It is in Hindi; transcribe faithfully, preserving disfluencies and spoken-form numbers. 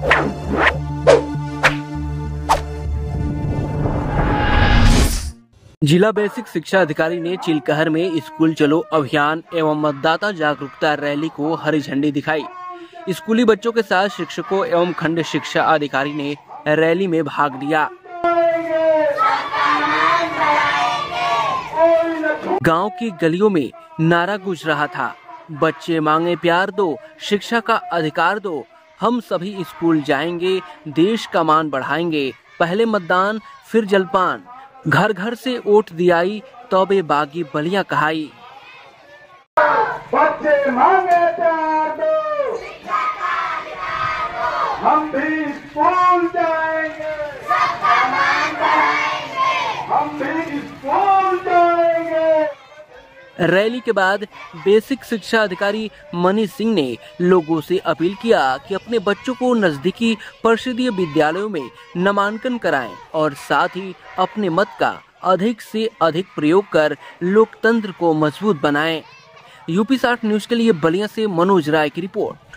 जिला बेसिक शिक्षा अधिकारी ने चिलकहर में स्कूल चलो अभियान एवं मतदाता जागरूकता रैली को हरी झंडी दिखाई। स्कूली बच्चों के साथ शिक्षकों एवं खंड शिक्षा अधिकारी ने रैली में भाग लिया। गांव की गलियों में नारा गूंज रहा था, बच्चे मांगे प्यार दो, शिक्षा का अधिकार दो, हम सभी स्कूल जाएंगे, देश का मान बढ़ाएंगे, पहले मतदान फिर जलपान, घर घर से वोट दियाई, तौबे बागी बलियां कहाई। बच्चे मांगे प्यार दो, हम भी स्कूल जाएंगे, हम भी स्कूल जाएंगे। रैली के बाद बेसिक शिक्षा अधिकारी मनीष सिंह ने लोगों से अपील किया कि अपने बच्चों को नजदीकी परिषदीय विद्यालयों में नामांकन कराएं और साथ ही अपने मत का अधिक से अधिक प्रयोग कर लोकतंत्र को मजबूत बनाएं। यूपी साठ न्यूज के लिए बलिया से मनोज राय की रिपोर्ट।